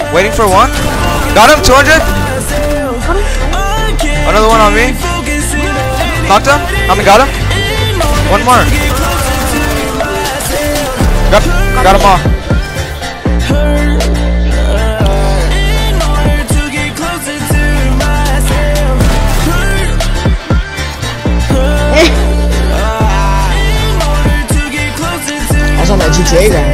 Waiting for one. Got him. 200. Another one on me. Knocked him. Got him. One more. Got him all. That's on that GTA guy.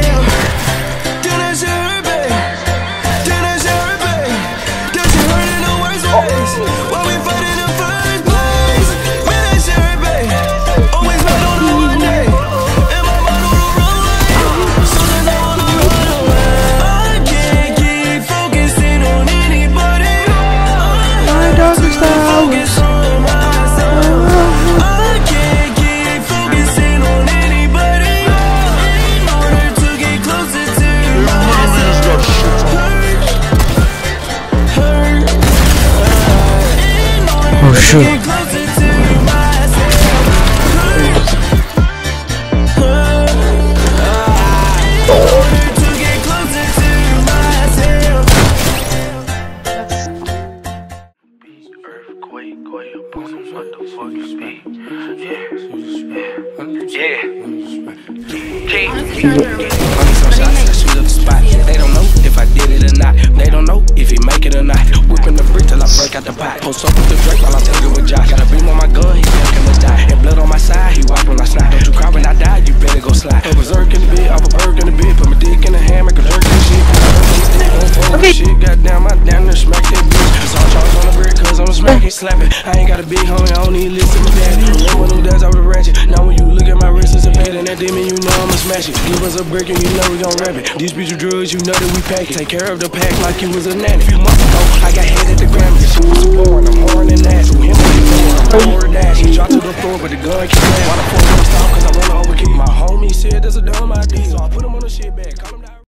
Oh shoot. They don't know if I did it or not. They don't know if he make it or not. Whipping the brick till I break out the pot. Post up with the Drake while I'm thinking with Josh. Got a beam on my gun, he gonna die. And blood on my side, he watch when I slide. Don't you cry when I die, you better go slide. I was berserk in the bed, I was berserk in the bed. Put my dick in the hand, make a jerk and shit. Okay. Shit, goddamn, I down there smack that bitch. It's all charge on the brick, cause I'm smacking, slapping. I ain't got a big homie, I don't need to listen to daddy. Remember them days I was ratchet. Now when you look at my wrist, it's a pad and that demon, you know I'ma smash it. Give us a brick and you know we gon' rap it. These bitch drugs, you know that we pack it. Take care of the pack like you was a nanny. Few months ago, I got hit at the Grammy. This shit was so boring, I'm whoring and ass. Through him on the floor, I'm whoring dash. He dropped to the floor, but the gun keep playing. Why the fuck don't stop, cause I wanna overkill. My homie said that's a dumb idea, so I put him on the shit bag.